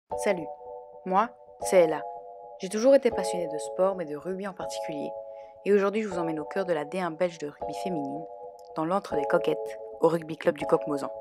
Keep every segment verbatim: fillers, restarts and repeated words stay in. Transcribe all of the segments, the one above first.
Salut, moi, c'est Ella. J'ai toujours été passionnée de sport, mais de rugby en particulier. Et aujourd'hui, je vous emmène au cœur de la D un belge de rugby féminine, dans l'antre des coquettes, au rugby club du Coq-Mozan.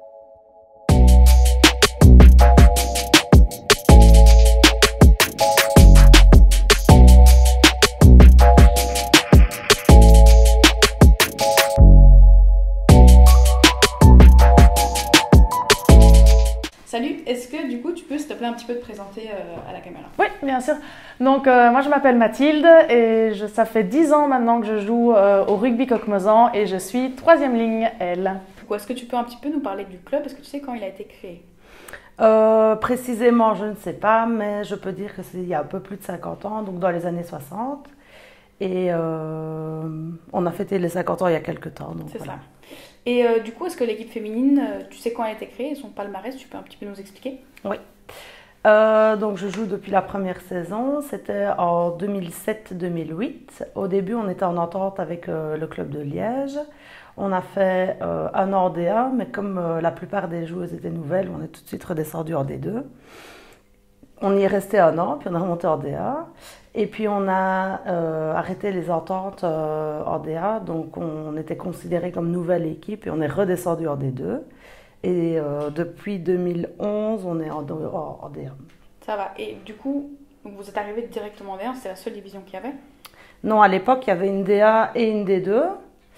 Salut, est-ce que du coup tu peux s'il te plaît un petit peu te présenter euh, à la caméra? Oui, bien sûr. Donc euh, moi je m'appelle Mathilde et je, ça fait dix ans maintenant que je joue euh, au rugby Coq-Mozan et je suis troisième ligne L. Est-ce que tu peux un petit peu nous parler du club? Est-ce que tu sais quand il a été créé? Euh, précisément, je ne sais pas, mais je peux dire que c'est il y a un peu plus de cinquante ans, donc dans les années soixante. Et euh, on a fêté les cinquante ans il y a quelques temps. C'est voilà. ça. Et euh, du coup, est-ce que l'équipe féminine, euh, tu sais quand elle a été créée, son palmarès, tu peux un petit peu nous expliquer? Oui. Euh, donc je joue depuis la première saison, c'était en deux mille sept deux mille huit. Au début, on était en entente avec euh, le club de Liège. On a fait euh, un an en D un, mais comme euh, la plupart des joueuses étaient nouvelles, on est tout de suite redescendu en D deux. On y est resté un an, puis on est remonté en D un. Et puis on a euh, arrêté les ententes euh, en D un, donc on était considéré comme nouvelle équipe et on est redescendu en D deux. Et euh, depuis deux mille onze, on est en, en, en D un. Ça va. Et du coup, donc vous êtes arrivé directement en D un, c'était la seule division qu'il y avait? Non, à l'époque, il y avait une D un et une D deux.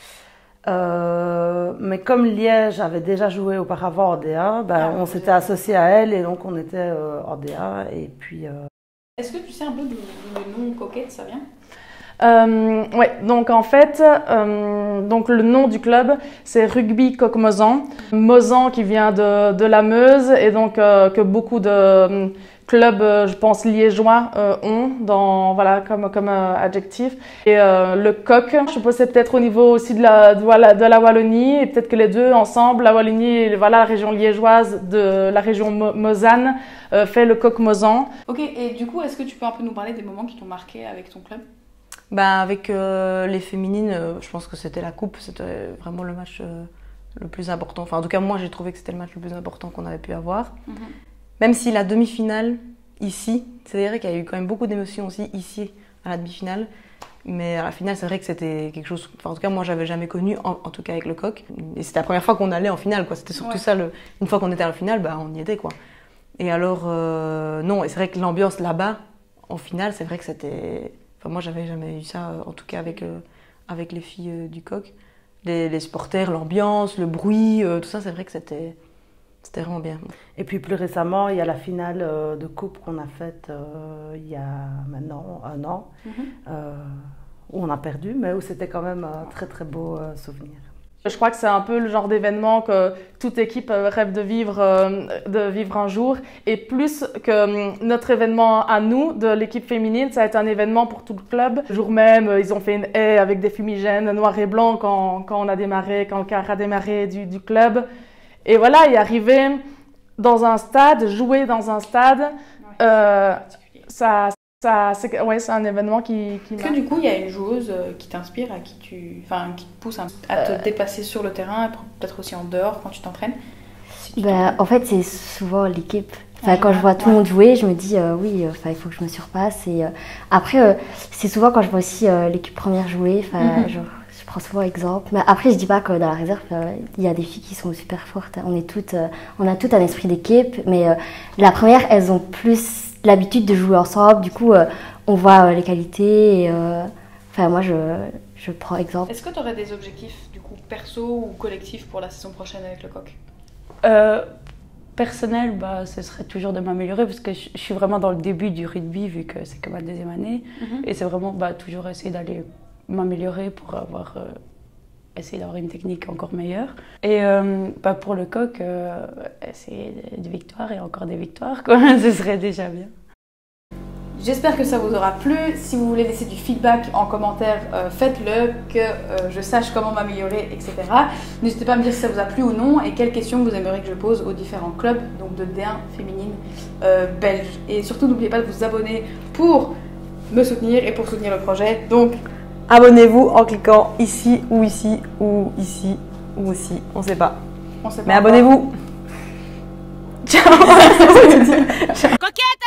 Euh, mais comme Liège avait déjà joué auparavant en D un, ben, ah, on s'était associé à elle et donc on était euh, en D un. Et puis, euh... Est-ce que tu sais un peu d'où le nom Coquette ça vient? Euh, oui, donc en fait, euh, donc le nom du club, c'est Rugby Coq-Mozan. Mozan qui vient de, de la Meuse et donc euh, que beaucoup de euh, clubs, euh, je pense, liégeois euh, ont dans, voilà, comme, comme euh, adjectif. Et euh, le coq, je suppose c'est peut-être au niveau aussi de la, de, voilà, de la Wallonie et peut-être que les deux ensemble, la Wallonie et voilà, la région liégeoise de la région Mo Mosane, euh, fait le Coq-Mozan. Ok, et du coup, est-ce que tu peux un peu nous parler des moments qui t'ont marqué avec ton club? Bah, avec euh, les féminines, euh, je pense que c'était la coupe, c'était vraiment le match euh, le plus important. Enfin, en tout cas, moi, j'ai trouvé que c'était le match le plus important qu'on avait pu avoir. Mm-hmm. Même si la demi-finale, ici, c'est vrai qu'il y a eu quand même beaucoup d'émotions aussi ici, à la demi-finale. Mais à la finale, c'est vrai que c'était quelque chose, enfin, en tout cas, moi, j'avais jamais connu, en, en tout cas avec le Coq. Et c'était la première fois qu'on allait en finale, quoi. C'était surtout ouais. ça, le, une fois qu'on était à la finale, bah, on y était, quoi. Et alors, euh, non, et c'est vrai que l'ambiance là-bas, en finale, c'est vrai que c'était... Enfin, moi, j'avais jamais eu ça, en tout cas avec, euh, avec les filles euh, du Coq. Les, les supporters, l'ambiance, le bruit, euh, tout ça, c'est vrai que c'était vraiment bien. Et puis plus récemment, il y a la finale euh, de coupe qu'on a faite euh, il y a maintenant un an, mm-hmm. euh, où on a perdu, mais où c'était quand même un très très beau euh, souvenir. Je crois que c'est un peu le genre d'événement que toute équipe rêve de vivre, euh, de vivre un jour. Et plus que euh, notre événement à nous, de l'équipe féminine, ça a été un événement pour tout le club. Le jour même, ils ont fait une haie avec des fumigènes noir et blanc quand, quand on a démarré, quand le car a démarré du, du club. Et voilà, y arriver dans un stade, jouer dans un stade, euh, ça... Ça, c'est ouais, c'est un événement qui... qui Est-ce que du coup, il y a une joueuse qui t'inspire, à qui tu... Enfin, qui te pousse à te euh... dépasser sur le terrain, peut-être aussi en dehors quand tu t'entraînes? Si bah, en fait, c'est souvent l'équipe. Enfin, quand je vois tout le monde jouer, je me dis euh, oui, enfin, il faut que je me surpasse. Et, euh, après, euh, c'est souvent quand je vois aussi euh, l'équipe première jouer, enfin, mm-hmm. genre, je prends souvent exemple. Mais après, je dis pas que dans la réserve, euh, il y a des filles qui sont super fortes. On est toutes, euh, on a toutes un esprit d'équipe, mais euh, la première, elles ont plus l'habitude de jouer ensemble, du coup euh, on voit euh, les qualités et, euh, enfin moi je, je prends exemple. Est-ce que tu aurais des objectifs du coup perso ou collectifs pour la saison prochaine avec le Coq? euh, Personnel, bah, ce serait toujours de m'améliorer parce que je, je suis vraiment dans le début du rugby vu que c'est que ma deuxième année mm-hmm. et c'est vraiment bah, toujours essayer d'aller m'améliorer pour avoir euh, essayer d'avoir une technique encore meilleure. Et euh, bah pour le Coq, euh, essayer des victoires et encore des victoires, quoi. Ce serait déjà bien. J'espère que ça vous aura plu. Si vous voulez laisser du feedback en commentaire, euh, faites-le, que euh, je sache comment m'améliorer, et cetera. N'hésitez pas à me dire si ça vous a plu ou non et quelles questions vous aimeriez que je pose aux différents clubs donc de D un féminine euh, belge. Et surtout, n'oubliez pas de vous abonner pour me soutenir et pour soutenir le projet. Donc, abonnez-vous en cliquant ici ou ici ou ici ou ici, on sait pas. On sait pas. Mais abonnez-vous. Ciao. Coquette.